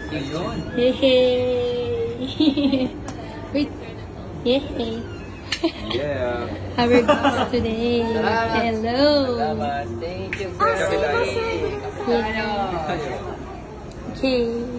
Yay! Wait. Yay! Yeah. How are you today? Hello. Thank you, girl. Okay.